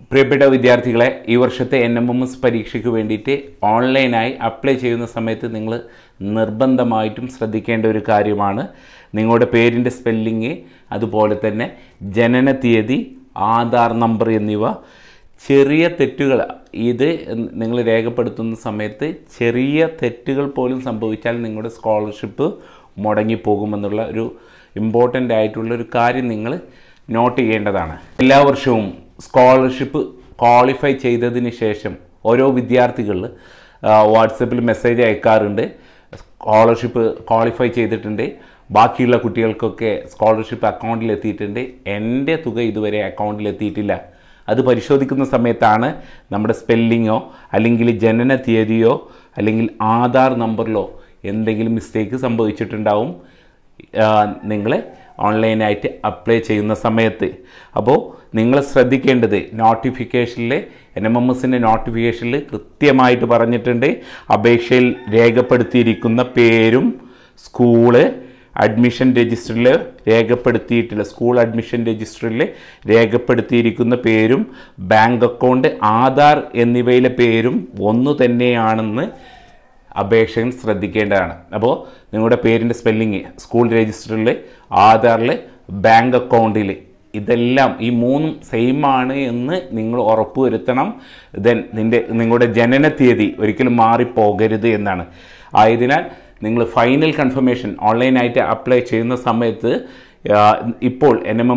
പ്രിയപ്പെട്ട വിദ്യാർത്ഥികളെ, ഈ വർഷത്തെ NMMS പരീക്ഷയ്ക്ക് വേണ്ടിയിട്ട് ഓൺലൈനായി അപ്ലൈ ചെയ്യുന്ന സമയത്ത് നിങ്ങൾ നിർബന്ധമായിട്ടും ശ്രദ്ധിക്കേണ്ട ഒരു കാര്യമാണ് നിങ്ങളുടെ പേരിൻ്റെ സ്പെല്ലിങ്, അതുപോലെ തന്നെ ജനന തീയതി, ആധാർ നമ്പർ എന്നിവ ചെറിയ തെറ്റുകൾ ഇത് നിങ്ങൾ രേഖപ്പെടുത്തുന്ന സമയത്ത് ചെറിയ തെറ്റുകൾ പോലും സംഭവിച്ചാൽ നിങ്ങളുടെ സ്കോളർഷിപ്പ് മുടങ്ങിപ്പോകുമെന്നുള്ള ഒരു ഇമ്പോർട്ടൻ്റ് ആയിട്ടുള്ളൊരു കാര്യം നിങ്ങൾ നോട്ട് ചെയ്യേണ്ടതാണ്. എല്ലാ വർഷവും സ്കോളർഷിപ്പ് ക്വാളിഫൈ ചെയ്തതിന് ശേഷം ഓരോ വിദ്യാർത്ഥികൾ വാട്സപ്പിൽ മെസ്സേജ് അയക്കാറുണ്ട്. സ്കോളർഷിപ്പ് ക്വാളിഫൈ ചെയ്തിട്ടുണ്ട്, ബാക്കിയുള്ള കുട്ടികൾക്കൊക്കെ സ്കോളർഷിപ്പ് അക്കൗണ്ടിൽ എത്തിയിട്ടുണ്ട്, എൻ്റെ തുക ഇതുവരെ അക്കൗണ്ടിൽ എത്തിയിട്ടില്ല. അത് പരിശോധിക്കുന്ന സമയത്താണ് നമ്മുടെ സ്പെല്ലിങ്ങോ അല്ലെങ്കിൽ ജനന തീയതിയോ അല്ലെങ്കിൽ ആധാർ നമ്പറിലോ എന്തെങ്കിലും മിസ്റ്റേക്ക് സംഭവിച്ചിട്ടുണ്ടാവും നിങ്ങൾ ഓൺലൈനായിട്ട് അപ്ലൈ ചെയ്യുന്ന സമയത്ത്. അപ്പോൾ നിങ്ങൾ ശ്രദ്ധിക്കേണ്ടത്, നോട്ടിഫിക്കേഷനിൽ NMMSൻ്റെ നോട്ടിഫിക്കേഷനിൽ കൃത്യമായിട്ട് പറഞ്ഞിട്ടുണ്ട്, അപേക്ഷയിൽ രേഖപ്പെടുത്തിയിരിക്കുന്ന പേരും സ്കൂള് അഡ്മിഷൻ രജിസ്റ്ററിൽ രേഖപ്പെടുത്തിയിട്ടില്ല, സ്കൂൾ അഡ്മിഷൻ രജിസ്റ്ററിൽ രേഖപ്പെടുത്തിയിരിക്കുന്ന പേരും ബാങ്ക് അക്കൗണ്ട്, ആധാർ എന്നിവയിലെ പേരും ഒന്നു തന്നെയാണെന്ന് അപേക്ഷകൻ ശ്രദ്ധിക്കേണ്ടതാണ്. അപ്പോൾ നിങ്ങളുടെ പേരിൻ്റെ സ്പെല്ലിങ് സ്കൂൾ രജിസ്റ്ററിൽ, ആധാറിൽ, ബാങ്ക് അക്കൗണ്ടിൽ ഇതെല്ലാം ഈ മൂന്നും സെയിം ആണ് എന്ന് നിങ്ങൾ ഉറപ്പുവരുത്തണം. ദെൻ നിങ്ങളുടെ ജനന തീയതി ഒരിക്കലും മാറിപ്പോകരുത് എന്നാണ്. ആയതിനാൽ നിങ്ങൾ ഫൈനൽ കൺഫർമേഷൻ ഓൺലൈനായിട്ട് അപ്ലൈ ചെയ്യുന്ന സമയത്ത് ഇപ്പോൾ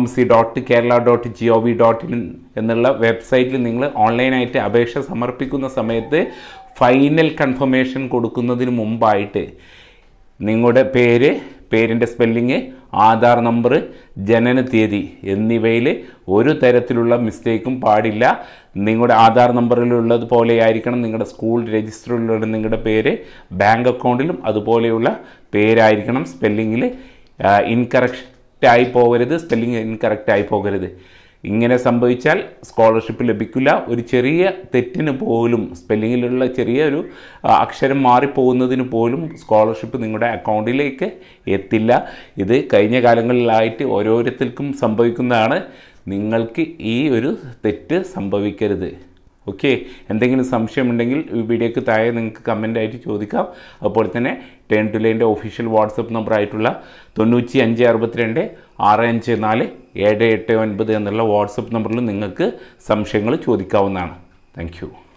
nmmc.kerala.gov.in എന്നുള്ള വെബ്സൈറ്റിൽ നിങ്ങൾ ഓൺലൈനായിട്ട് അപേക്ഷ സമർപ്പിക്കുന്ന സമയത്ത് ഫൈനൽ കൺഫർമേഷൻ കൊടുക്കുന്നതിന് മുമ്പായിട്ട് നിങ്ങളുടെ പേരിൻ്റെ സ്പെല്ലിങ്, ആധാർ നമ്പർ, ജനന തീയതി എന്നിവയിൽ ഒരു തരത്തിലുള്ള മിസ്റ്റേക്കും പാടില്ല. നിങ്ങളുടെ ആധാർ നമ്പറിലുള്ളത് പോലെ ആയിരിക്കണം നിങ്ങളുടെ സ്കൂൾ രജിസ്റ്ററിലുള്ള നിങ്ങളുടെ പേര്, ബാങ്ക് അക്കൗണ്ടിലും അതുപോലെയുള്ള പേരായിരിക്കണം. സ്പെല്ലിങ്ങിൽ ഇൻകറക്റ്റായി പോകരുത്, സ്പെല്ലിങ് ഇൻകറക്റ്റായി പോകരുത്. ഇങ്ങനെ സംഭവിച്ചാൽ സ്കോളർഷിപ്പ് ലഭിക്കില്ല. ഒരു ചെറിയ തെറ്റിന് പോലും, സ്പെല്ലിങ്ങിലുള്ള ചെറിയൊരു അക്ഷരം മാറിപ്പോകുന്നതിന് പോലും സ്കോളർഷിപ്പ് നിങ്ങളുടെ അക്കൗണ്ടിലേക്ക് എത്തില്ല. ഇത് കഴിഞ്ഞ കാലങ്ങളിലായിട്ട് ഓരോരുത്തർക്കും സംഭവിക്കുന്നതാണ്. നിങ്ങൾക്ക് ഈ ഒരു തെറ്റ് സംഭവിക്കരുത്. ഓക്കെ, എന്തെങ്കിലും സംശയമുണ്ടെങ്കിൽ ഈ വീഡിയോയ്ക്ക് താഴെ നിങ്ങൾക്ക് കമൻ്റായിട്ട് ചോദിക്കാം. അതുപോലെ തന്നെ ടേൺ ടു ലേണിൻ്റെ ഒഫീഷ്യൽ വാട്സപ്പ് നമ്പർ ആയിട്ടുള്ള 9562 654 789 എന്നുള്ള വാട്സപ്പ് നമ്പറിൽ നിങ്ങൾക്ക് സംശയങ്ങൾ ചോദിക്കാവുന്നതാണ്. Thank U.